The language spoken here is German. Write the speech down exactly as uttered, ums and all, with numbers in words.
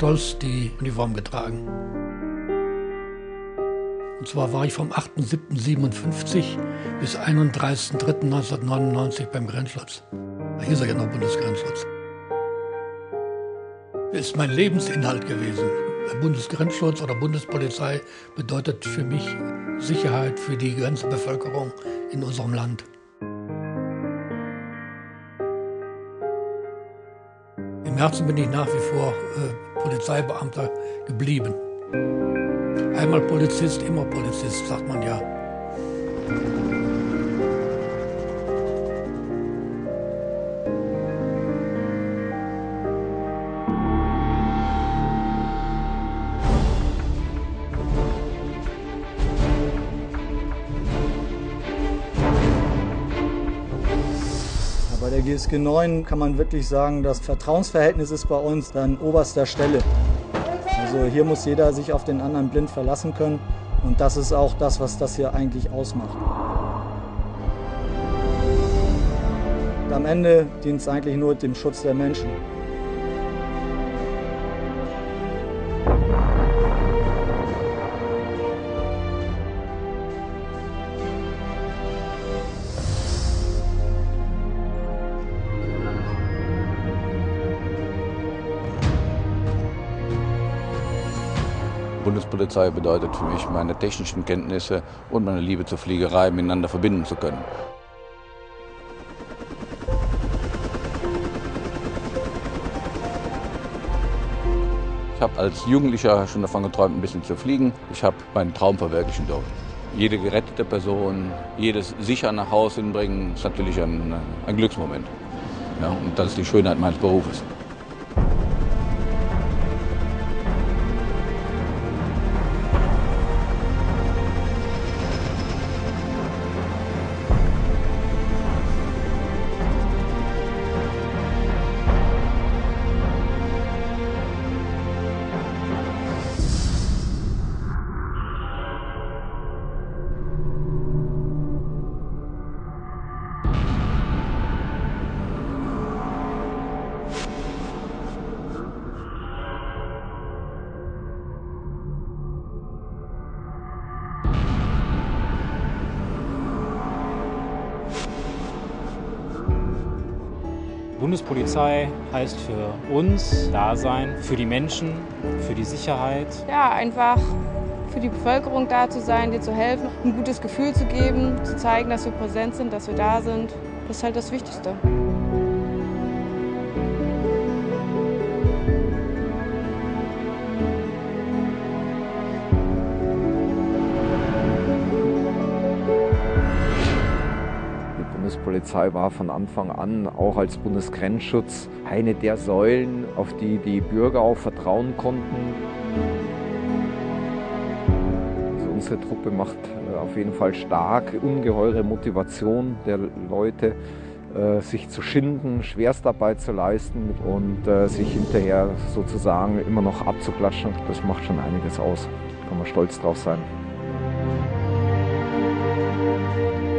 stolz die Uniform getragen. Und zwar war ich vom achten siebten siebenundfünfzig bis einunddreißigsten dritten neunzehnhundertneunundneunzig beim Grenzschutz. Da hieß er ja noch Bundesgrenzschutz. Das ist mein Lebensinhalt gewesen. Der Bundesgrenzschutz oder Bundespolizei bedeutet für mich Sicherheit für die ganze Bevölkerung in unserem Land. Im Herzen bin ich nach wie vor äh, Polizeibeamter geblieben. Einmal Polizist, immer Polizist, sagt man ja. Bei der G S G neun kann man wirklich sagen, das Vertrauensverhältnis ist bei uns an oberster Stelle. Also hier muss jeder sich auf den anderen blind verlassen können und das ist auch das, was das hier eigentlich ausmacht. Und am Ende dient es eigentlich nur dem Schutz der Menschen. Bundespolizei bedeutet für mich, meine technischen Kenntnisse und meine Liebe zur Fliegerei miteinander verbinden zu können. Ich habe als Jugendlicher schon davon geträumt, ein bisschen zu fliegen. Ich habe meinen Traum verwirklichen dürfen. Jede gerettete Person, jedes sicher nach Hause hinbringen, ist natürlich ein, ein Glücksmoment. Ja, und das ist die Schönheit meines Berufes. Bundespolizei heißt für uns da sein, für die Menschen, für die Sicherheit. Ja, einfach für die Bevölkerung da zu sein, dir zu helfen, ein gutes Gefühl zu geben, zu zeigen, dass wir präsent sind, dass wir da sind. Das ist halt das Wichtigste. Die Bundespolizei war von Anfang an auch als Bundesgrenzschutz eine der Säulen, auf die die Bürger auch vertrauen konnten. Also unsere Truppe macht auf jeden Fall stark, ungeheure Motivation der Leute, sich zu schinden, Schwerstarbeit zu leisten und sich hinterher sozusagen immer noch abzuklatschen. Das macht schon einiges aus, da kann man stolz drauf sein.